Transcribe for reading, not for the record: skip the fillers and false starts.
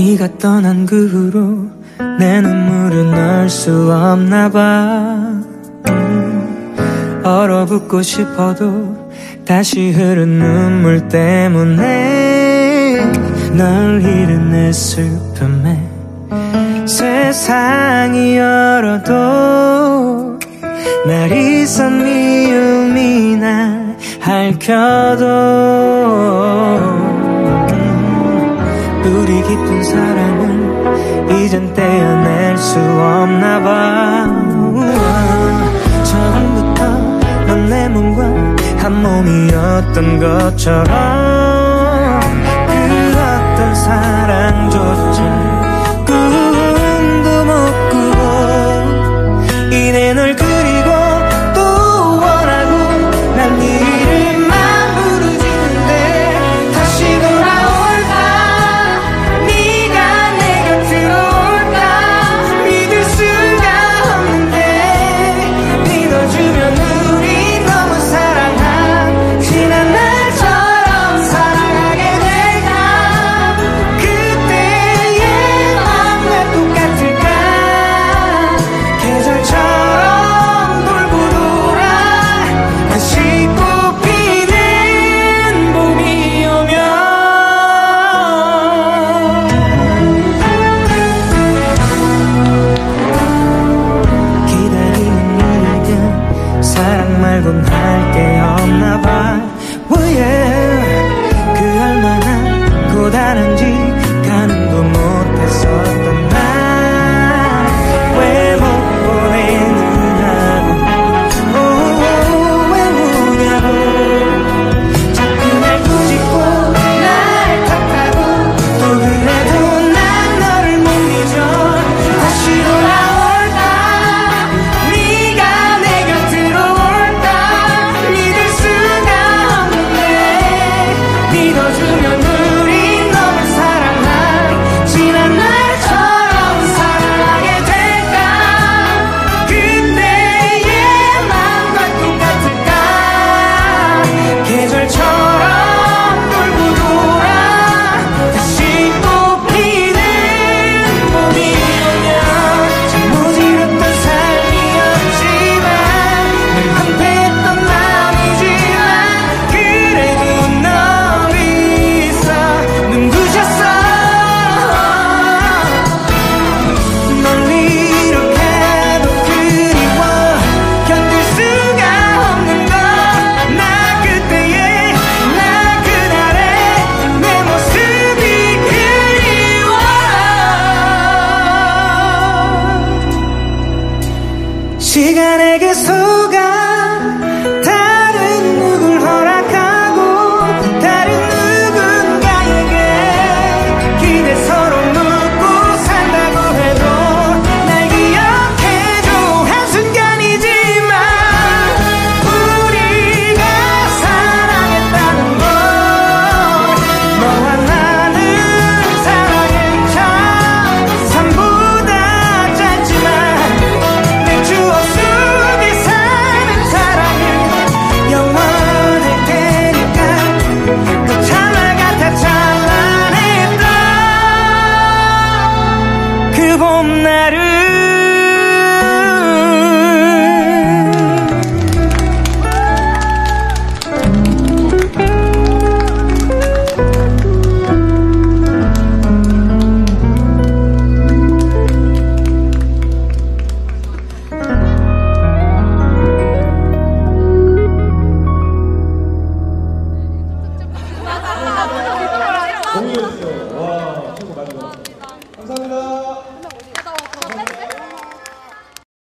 네가 떠난 그 후로 내 눈물은 널 수 없나 봐. 얼어붙고 싶어도 다시 흐른 눈물 때문에 널 잃은 내 슬픔에 세상이 열어도 날 잊은 미움이나 핥혀도 뿌리 깊은 사랑을 이젠 떼어낼 수 없나 봐. 처음부터 넌 내 몸과 한 몸이었던 것처럼 그 어떤 사랑조차 꿈도 못 꾸고 이내 널 그리고 또 원하고 난 네 이름만 부르짖는데 다시 돌아올까 네가 내 곁으로 올까 믿을 수가 없는데 믿어주면 우리 너무 사랑한 지난 날처럼 살아가게 될까. 그때의 마음과 똑같을까. 계절처럼 돌고 돌아 다시 꽃피는 봄이 오면 기다리는 일이면 사랑 말곤 할 게 없나 봐. Oh yeah. 그 얼마나 고단한지 가늠도 못했었던 날 왜 못 보내느냐고 왜 우냐고 자꾸 날 꾸짖고 날 탓하고 또 그래도 난 너를 못 잊어. 다시 돌아올까 네가 내 곁으로 올까 믿을 수가 없는데 믿어주면 우리 너무 사랑한 지난 날처럼 살아가게 될까. 그때의 마음과 똑같을까. 계절처럼 돌고 돌아 다시 꽃피는 봄이 오면 참 무지렸던 삶이었지만 늘 한패했던 마음이지만 그래도 널 있어 눈부셨어. 널 이렇게도 그리워 견딜 수가 없는 걸. 나 그때의 나 그날의 내 모습이 그리워. 시간에게 속아 다른 누굴 허락하고 다른 누군가에게 기대 서로 묻고 산다고 해도 날 기억해줘. 한순간이지만 우리가 사랑했다는 걸. 너와 나는 사랑의 참 삶보다 짧지만 내 추억 속에 사는 사랑은 영원할 테니까. 그 찰나 같아 찬란했던 그 봄날을